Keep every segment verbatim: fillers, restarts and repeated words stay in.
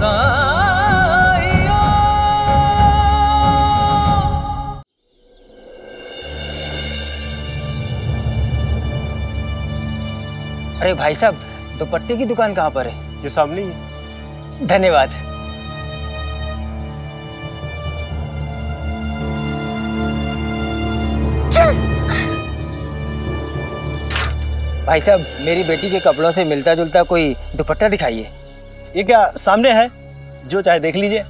अरे भाई साहब, दुपट्टे की दुकान कहाँ पर है? ये सामने ही है। धन्यवाद। भाई साहब, मेरी बेटी के कपड़ों से मिलता जुलता कोई दुपट्टा दिखाइए। ये क्या सामने है, जो चाहे देख लीजिए।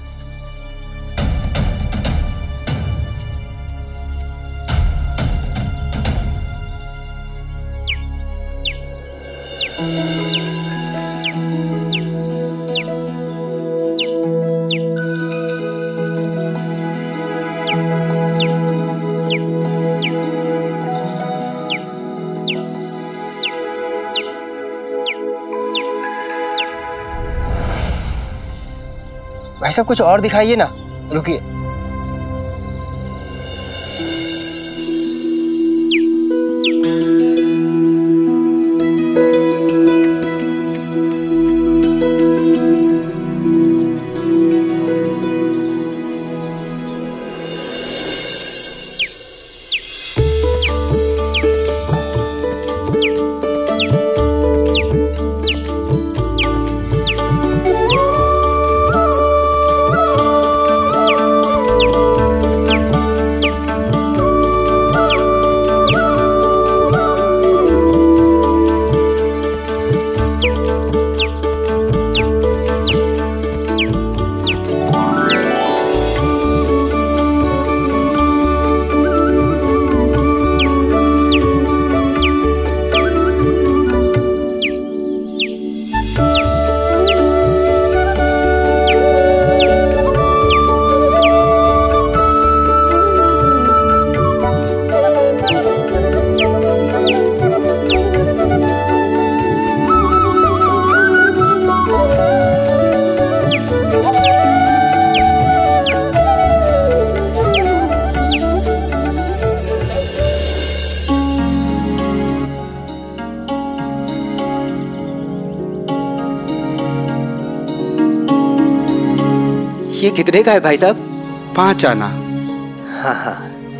भाई साहब, कुछ और दिखाइए ना। रुकिए। ये कितने का है भाई साहब? पाँच आना। हाँ हाँ।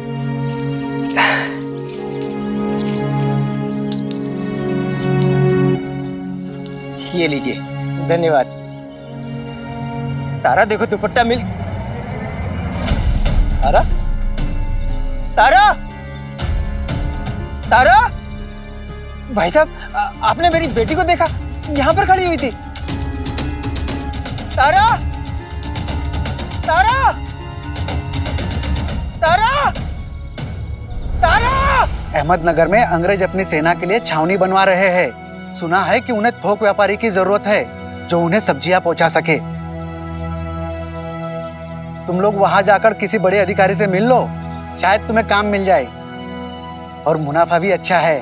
ये लीजिए, धन्यवाद। तारा देखो, दुपट्टा मिल। तारा, तारा, तारा। भाई साहब, आपने मेरी बेटी को देखा? यहाँ पर खड़ी हुई थी। तारा, तारा, तारा, तारा। अहमदनगर में अंग्रेज अपनी सेना के लिए छावनी बनवा रहे हैं। सुना है कि उन्हें थोक व्यापारी की जरूरत है जो उन्हें सब्जियां पहुंचा सके। तुम लोग वहां जाकर किसी बड़े अधिकारी से मिल लो, शायद तुम्हें काम मिल जाए और मुनाफा भी अच्छा है।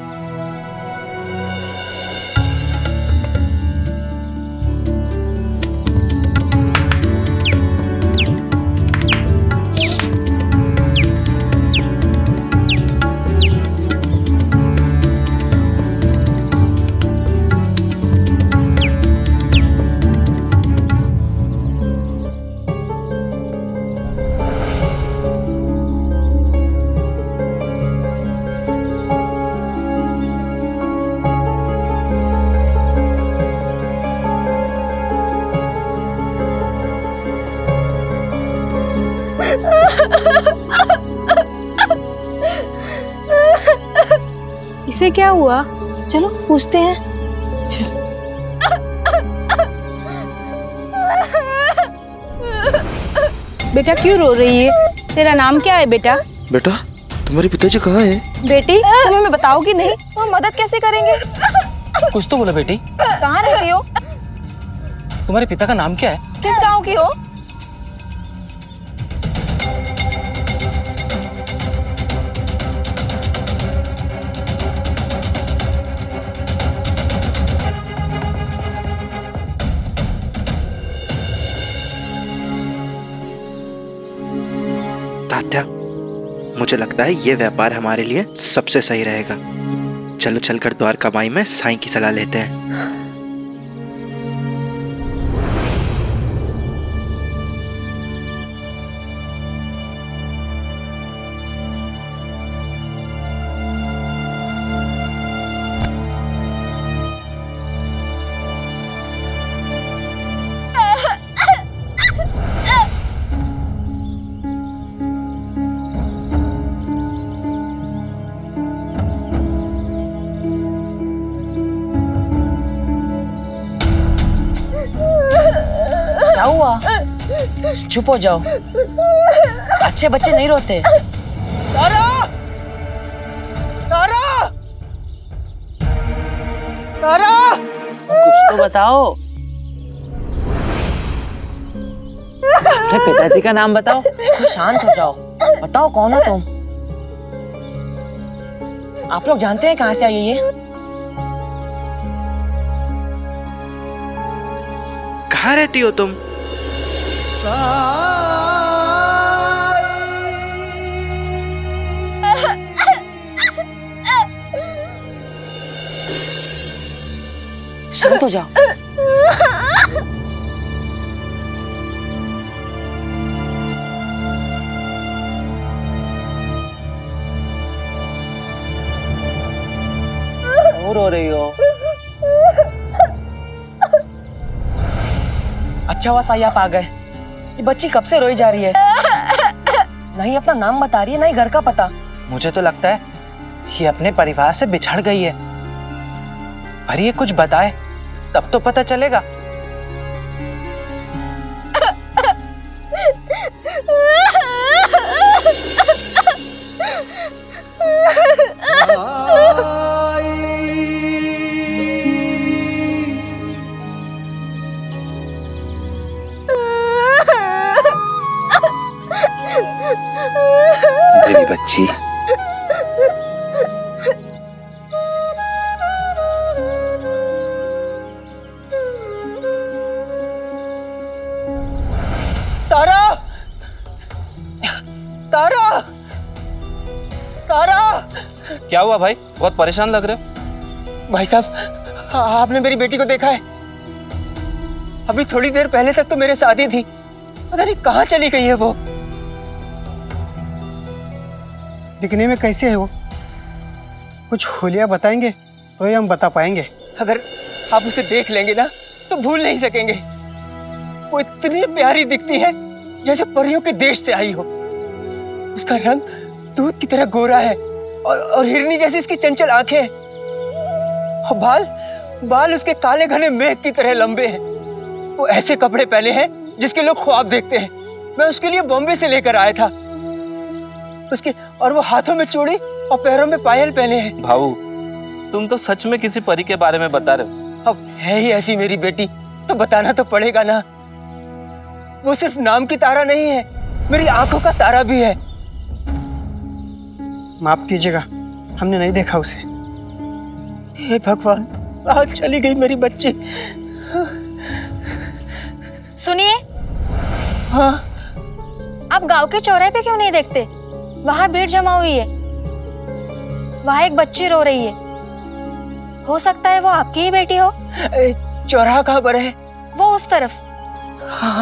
इसे क्या हुआ? चलो पूछते हैं। चल। बेटा क्यों रो रही है? तेरा नाम क्या है बेटा? बेटा तुम्हारे पिताजी कहाँ है? बेटी तुम हमें बताओगी नहीं तो हम मदद कैसे करेंगे? कुछ तो बोलो बेटी। कहाँ रहती हो? तुम्हारे पिता का नाम क्या है? किस गांव की हो? तात्या, मुझे लगता है ये व्यापार हमारे लिए सबसे सही रहेगा। चलो चलकर द्वारका माई में साईं की सलाह लेते हैं। क्या हुआ? चुप हो जाओ, अच्छे बच्चे नहीं रोते। तारा! तारा! तारा! कुछ तो बताओ, अपने पिताजी का नाम बताओ। तुम शांत हो जाओ, बताओ कौन हो तुम? आप लोग जानते हैं कहां से आई है ये? कहाँ रहती हो तुम? शांत हो जाओ। क्यों रो रही हो? अच्छा हुआ साई आप आ गए। ये बच्ची कब से रोई जा रही है, नहीं अपना नाम बता रही है, नहीं घर का पता। मुझे तो लगता है ये अपने परिवार से बिछड़ गई है। पर ये कुछ बताए तब तो पता चलेगा। मेरी बच्ची, तारा! तारा! तारा! क्या हुआ भाई, बहुत परेशान लग रहे हो? भाई साहब, आपने मेरी बेटी को देखा है? अभी थोड़ी देर पहले तक तो मेरे साथ ही थी, पता नहीं कहाँ चली गई है वो। दिखने में कैसे है वो? कुछ होलिया बताएंगे तो ही हम बता पाएंगे। अगर आप उसे देख लेंगे ना तो भूल नहीं सकेंगे। वो इतनी प्यारी दिखती है जैसे परियों के देश से आई हो। उसका रंग दूध की तरह गोरा है और, और हिरनी जैसी इसकी चंचल आंखें हैं। और बाल बाल उसके काले घने मेघ की तरह लंबे हैं। वो ऐसे कपड़े पहने हैं जिसके लोग ख्वाब देखते हैं। मैं उसके लिए बॉम्बे से लेकर आया था। उसके और वो हाथों में चूड़ी और पैरों में पायल पहने हैं। भाऊ, तुम तो सच में किसी परी के बारे में बता रहे हो। अब है ही ऐसी मेरी बेटी तो बताना तो पड़ेगा ना। वो सिर्फ नाम की तारा नहीं है, मेरी आंखों का तारा भी है। माफ कीजिएगा, हमने नहीं देखा उसे। हे भगवान, आज चली गई मेरी बच्ची। सुनिए, हाँ? आप गांव के चौराहे पे क्यों नहीं देखते? वहां भीड़ जमा हुई है, वहां एक बच्ची रो रही है। हो सकता है वो आपकी ही बेटी हो। चौराहा कहाँ पर है? वो उस तरफ। हाँ।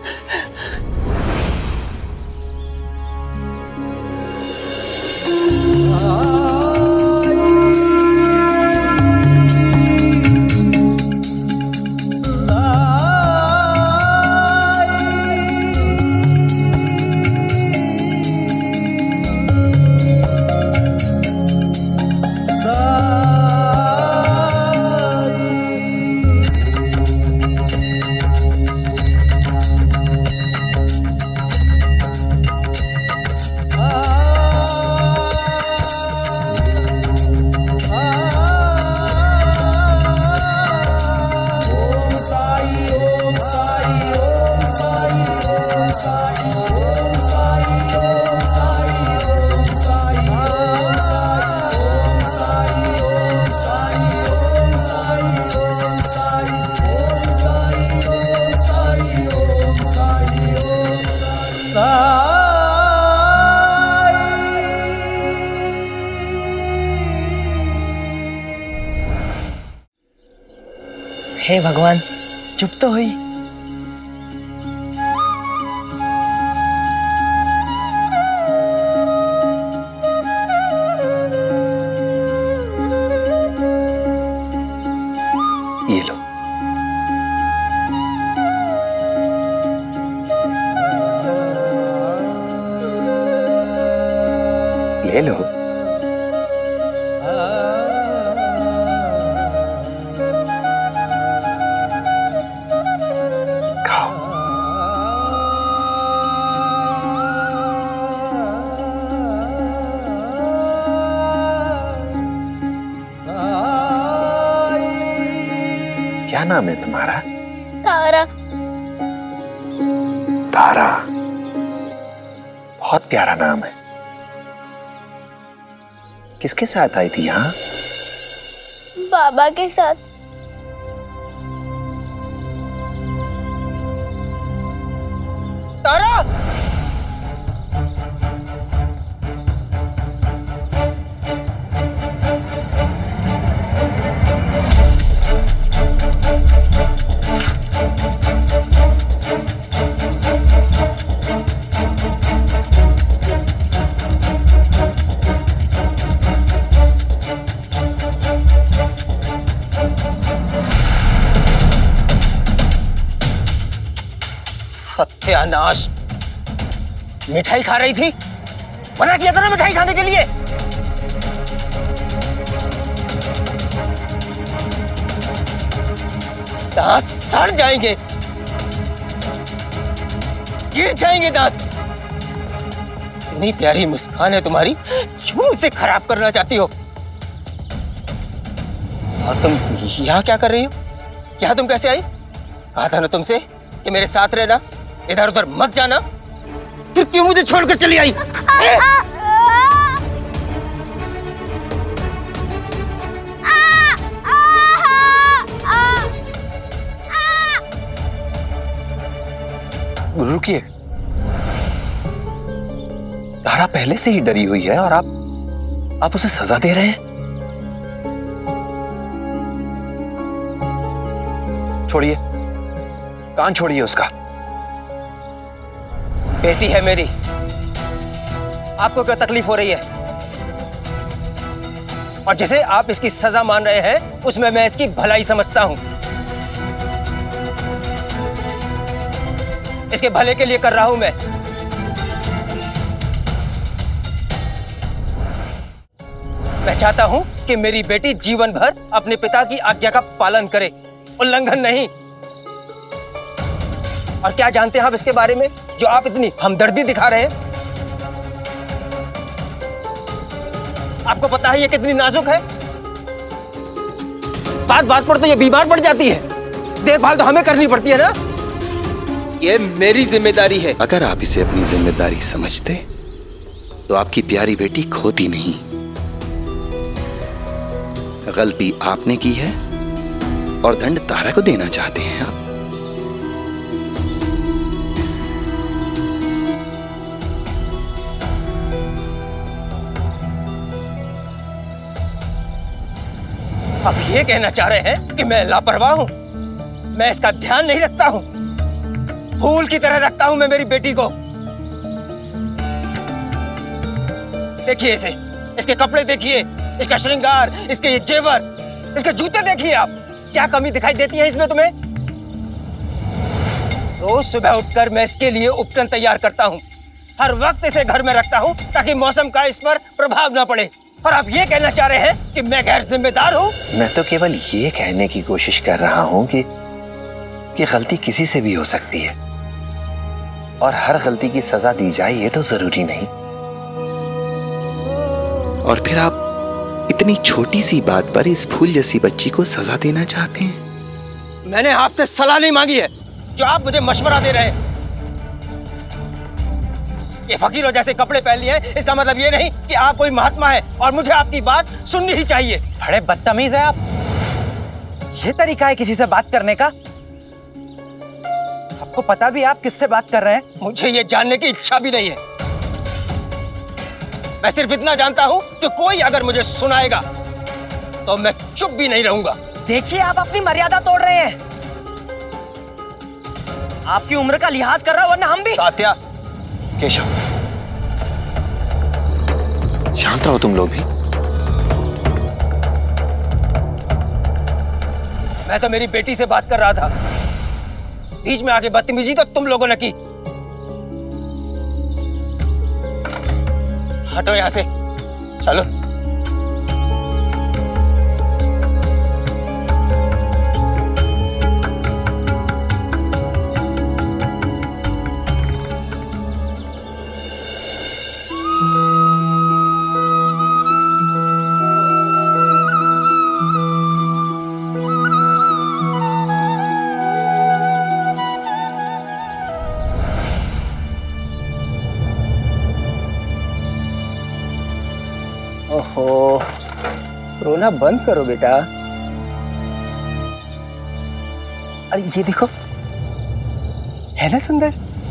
हे भगवान, चुप तो हुई। ये लो। ले लो। खाओ। नाम है तुम्हारा? तारा। तारा, बहुत प्यारा नाम है। किसके साथ आई थी यहाँ? बाबा के साथ। तारा! सत्यानाश! मिठाई खा रही थी? मना किया था ना मिठाई खाने के लिए। दांत सड़ जाएंगे, गिर जाएंगे दांत। इतनी प्यारी मुस्कान है तुम्हारी, क्यों इसे खराब करना चाहती हो? और तुम यहाँ क्या कर रही हो? यहाँ तुम कैसे आई? कहा था ना तुमसे कि मेरे साथ रहना, इधर उधर मत जाना। फिर क्यों मुझे छोड़कर चली आई? रुकिए, तारा पहले से ही डरी हुई है और आप आप उसे सजा दे रहे हैं। छोड़िए, कान छोड़िए उसका। बेटी है मेरी, आपको क्या तकलीफ हो रही है? और जिसे आप इसकी सजा मान रहे हैं, उसमें मैं इसकी भलाई समझता हूं। इसके भले के लिए कर रहा हूं मैं। मैं चाहता हूं कि मेरी बेटी जीवन भर अपने पिता की आज्ञा का पालन करे, उल्लंघन नहीं। और क्या जानते हैं आप इसके बारे में, जो आप इतनी हमदर्दी दिखा रहे हैं? आपको पता है ये कितनी नाजुक है? बात बात पर तो ये बीमार पड़ जाती है। देखभाल तो हमें करनी पड़ती है ना। ये मेरी जिम्मेदारी है। अगर आप इसे अपनी जिम्मेदारी समझते तो आपकी प्यारी बेटी खोती नहीं। गलती आपने की है और दंड तारा को देना चाहते हैं आप। आप ये कहना चाह रहे हैं कि मैं लापरवाह हूं? मैं इसका ध्यान नहीं रखता हूं? फूल की तरह रखता हूं मैं मेरी बेटी को। देखिए इसे, इसके कपड़े देखिए, इसका श्रृंगार, इसके ये जेवर, इसके जूते देखिए आप। क्या कमी दिखाई देती है इसमें तुम्हें? रोज सुबह उठकर मैं इसके लिए उपटन तैयार करता हूं। हर वक्त इसे घर में रखता हूं ताकि मौसम का इस पर प्रभाव ना पड़े। और आप ये कहना चाह रहे हैं कि मैं गैर जिम्मेदार हूं? मैं तो केवल ये कहने की कोशिश कर रहा हूं कि कि गलती किसी से भी हो सकती है और हर गलती की सजा दी जाए ये तो जरूरी नहीं। और फिर आप इतनी छोटी सी बात पर इस फूल जैसी बच्ची को सजा देना चाहते हैं? मैंने आपसे सलाह नहीं मांगी है, जो आप मुझे मशवरा दे रहे हैं। ये फकीरों जैसे कपड़े पहन लिए हैं, इसका मतलब ये नहीं कि आप कोई महात्मा है और मुझे आपकी बात सुननी ही चाहिए। बड़े बदतमीज है आप। ये तरीका है किसी से बात करने का? आपको पता भी आप किससे बात कर रहे हैं? मुझे ये जानने की इच्छा भी नहीं है। मैं सिर्फ इतना जानता हूं कि कोई अगर मुझे सुनाएगा तो मैं चुप भी नहीं रहूंगा। देखिए, आप अपनी मर्यादा तोड़ रहे हैं। आपकी उम्र का लिहाज कर रहा है, वरना हम भी। तात्या, केशव, शांत रहो तुम लोग भी। मैं तो मेरी बेटी से बात कर रहा था, बीच में आके बदतमीजी तो तुम लोगों ने की। हटो यहां से, चलो। ओहो, रोना बंद करो बेटा। अरे ये देखो, है ना सुंदर?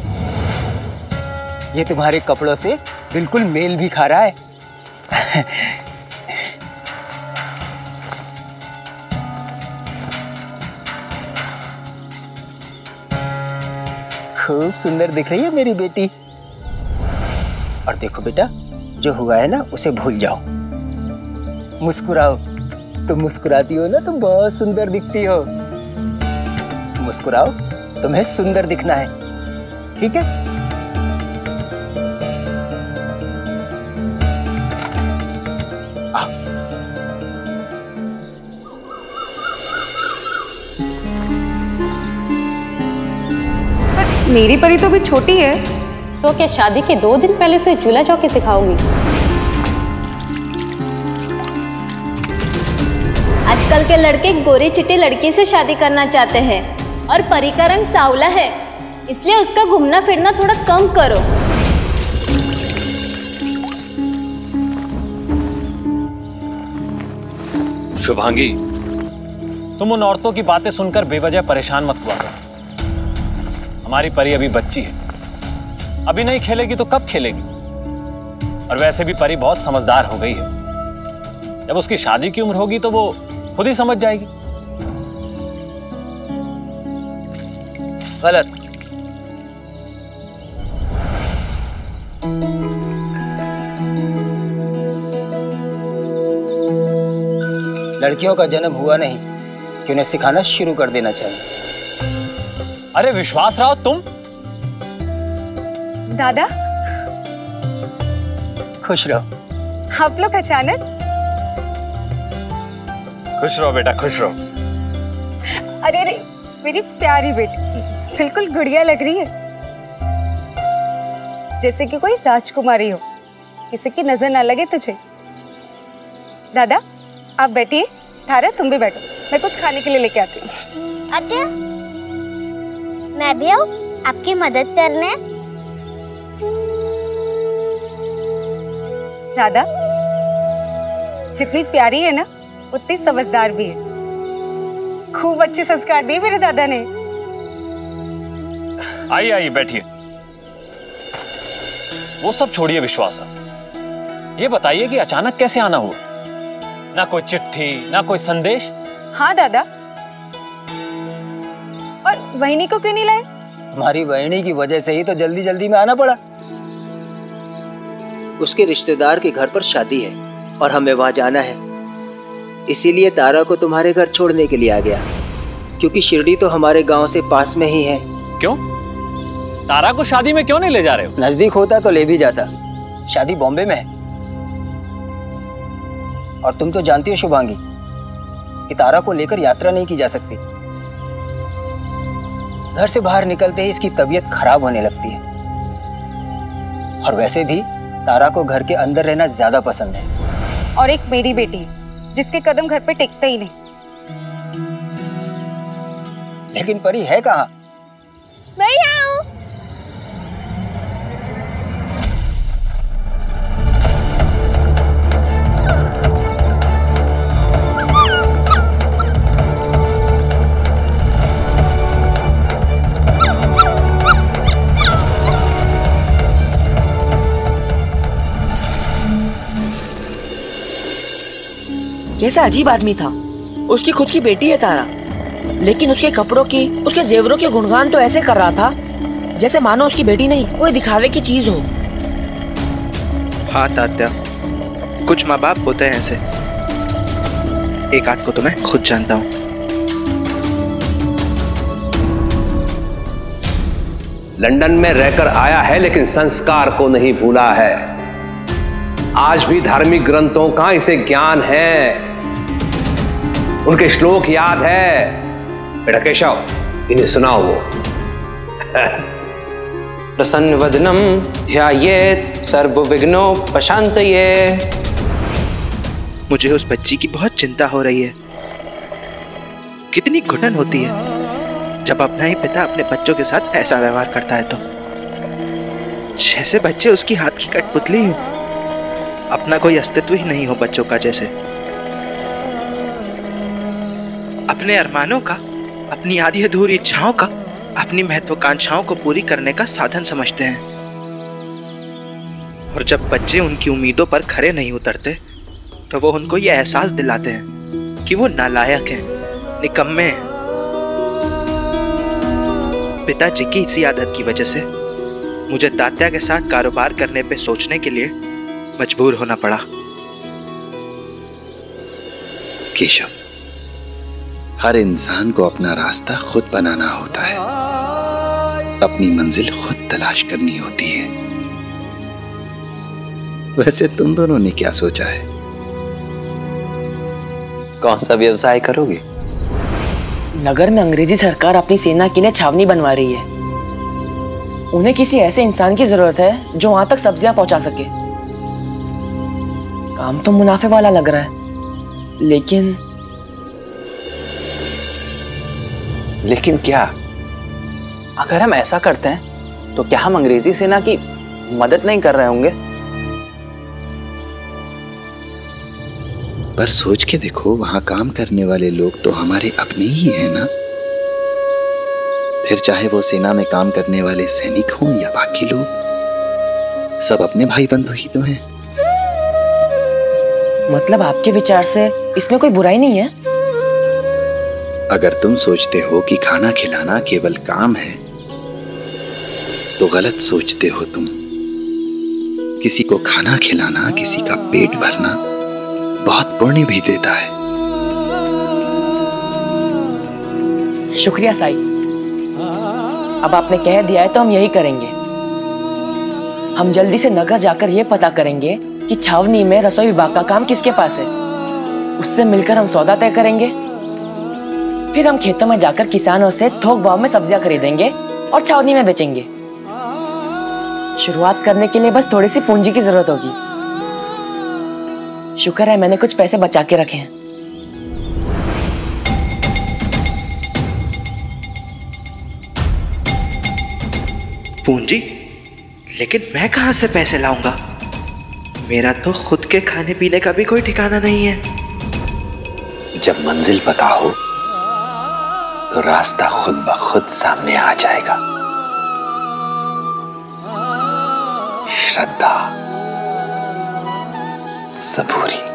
ये तुम्हारे कपड़ों से बिल्कुल मेल भी खा रहा है। खूब सुंदर दिख रही है मेरी बेटी। और देखो बेटा, जो हुआ है ना उसे भूल जाओ, मुस्कुराओ। तुम मुस्कुराती हो ना तो बहुत सुंदर दिखती हो। मुस्कुराओ, तुम्हें सुंदर दिखना है, ठीक है? आओ। मेरी परी तो अभी छोटी है। तो क्या शादी के दो दिन पहले से चूल्हा चौकी सिखाओगी? आजकल के लड़के गोरी चिट्टी लड़की से शादी करना चाहते हैं और परी का रंग सांवला है, इसलिए उसका घूमना फिरना थोड़ा कम करो। शुभांगी, तुम उन औरतों की बातें सुनकर बेवजह परेशान मत हुआ करो। हमारी परी अभी बच्ची है, अभी नहीं खेलेगी तो कब खेलेगी? और वैसे भी परी बहुत समझदार हो गई है। जब उसकी शादी की उम्र होगी तो वो खुद ही समझ जाएगी। गलत। लड़कियों का जन्म हुआ नहीं कि उन्हें सिखाना शुरू कर देना चाहिए। अरे विश्वास राव, तुम? दादा खुश रहो। आप लोग अचानक? खुश रहो बेटा, खुश रहो। अरे अरे मेरी प्यारी बेटी, बिल्कुल गुड़िया लग रही है, जैसे कि कोई राजकुमारी हो, किसी की नजर ना लगे तुझे। दादा आप बैठिए, थारा तुम भी बैठो, मैं कुछ खाने के लिए लेके आती हूँ। अत्या, मैं भी आऊँ आपकी मदद करने? दादा जितनी प्यारी है ना उतनी समझदार भी है। खूब अच्छे संस्कार दिए मेरे दादा ने। आइए आइए बैठिए। वो सब छोड़िए विश्वास, ये बताइए कि अचानक कैसे आना हुआ? ना कोई चिट्ठी, ना कोई संदेश? हाँ दादा। और वहिनी को क्यों नहीं लाए? हमारी वहिनी की वजह से ही तो जल्दी जल्दी में आना पड़ा। उसके रिश्तेदार के घर पर शादी है और हमें वहां जाना है, इसीलिए तारा को तुम्हारे घर छोड़ने के लिए आ गया, क्योंकि शिरडी तो हमारे गांव से पास में ही है। क्यों? तारा को शादी में क्यों नहीं ले जा रहे हो? नजदीक होता तो ले भी जाता, शादी बॉम्बे में है। और तुम तो जानती हो शुभांगी कि तारा को लेकर यात्रा नहीं की जा सकती। घर से बाहर निकलते ही इसकी तबीयत खराब होने लगती है। और वैसे भी तारा को घर के अंदर रहना ज्यादा पसंद है। और एक मेरी बेटी है जिसके कदम घर पे टिकते ही नहीं। लेकिन परी है कहाँ? मैं यहाँ हूँ। कैसा अजीब आदमी था। उसकी खुद की बेटी है तारा, लेकिन उसके कपड़ों की, उसके जेवरों के गुणगान तो ऐसे कर रहा था जैसे मानो उसकी बेटी नहीं कोई दिखावे की चीज हो। हाँ तात्या, कुछ माँ बाप होते हैं ऐसे। एक आध को तो मैं खुद जानता हूँ। लंदन में रहकर आया है लेकिन संस्कार को नहीं भूला है। आज भी धार्मिक ग्रंथों का इसे ज्ञान है, उनके श्लोक याद है। बेटा केशव, इन्हें सुनाओ वो। प्रसन्न वदनम ध्यायेत सर्व विघ्नोपशांतये। मुझे उस बच्ची की बहुत चिंता हो रही है। कितनी घुटन होती है जब अपना ही पिता अपने बच्चों के साथ ऐसा व्यवहार करता है, तो जैसे बच्चे उसकी हाथ की कठपुतली हैं। अपना कोई अस्तित्व ही नहीं हो बच्चों का जैसे। अपने अरमानों का, अपनी आधी अधूरी इच्छाओं का, अपनी महत्वाकांक्षाओं को पूरी करने का साधन समझते हैं। और जब बच्चे उनकी उम्मीदों पर खरे नहीं उतरते तो वो उनको ये एहसास दिलाते हैं कि वो नालायक हैं, निकम्मे हैं। पिताजी की इसी आदत की वजह से मुझे तात्या के साथ कारोबार करने पे सोचने के लिए मजबूर होना पड़ा। केशव, हर इंसान को अपना रास्ता खुद बनाना होता है, अपनी मंजिल खुद तलाश करनी होती है। वैसे तुम दोनों ने क्या सोचा है? कौन सा व्यवसाय करोगे? नगर में अंग्रेजी सरकार अपनी सेना के लिए छावनी बनवा रही है। उन्हें किसी ऐसे इंसान की जरूरत है जो वहां तक सब्जियां पहुंचा सके। काम तो मुनाफे वाला लग रहा है, लेकिन लेकिन क्या? अगर हम ऐसा करते हैं तो क्या हम अंग्रेजी सेना की मदद नहीं कर रहे होंगे? पर सोच के देखो, वहां काम करने वाले लोग तो हमारे अपने ही हैं ना। फिर चाहे वो सेना में काम करने वाले सैनिक हों या बाकी लोग, सब अपने भाई बंधु ही तो हैं। मतलब आपके विचार से इसमें कोई बुराई नहीं है? अगर तुम सोचते हो कि खाना खिलाना केवल काम है तो गलत सोचते हो तुम। किसी को खाना खिलाना, किसी का पेट भरना बहुत पुण्य भी देता है। शुक्रिया साई, अब आपने कह दिया है तो हम यही करेंगे। हम जल्दी से नगर जाकर यह पता करेंगे कि छावनी में रसोई विभाग का काम किसके पास है। उससे मिलकर हम सौदा तय करेंगे। फिर हम खेतों में जाकर किसानों से थोक भाव में सब्जियां खरीदेंगे और छावनी में बेचेंगे। शुरुआत करने के लिए बस थोड़ी सी पूंजी की जरूरत होगी। शुक्र है मैंने कुछ पैसे बचा के रखे हैं। पूंजी? लेकिन मैं कहां से पैसे लाऊंगा? मेरा तो खुद के खाने पीने का भी कोई ठिकाना नहीं है। जब मंजिल पता हो तो रास्ता खुद ब खुद सामने आ जाएगा। श्रद्धा, सबूरी।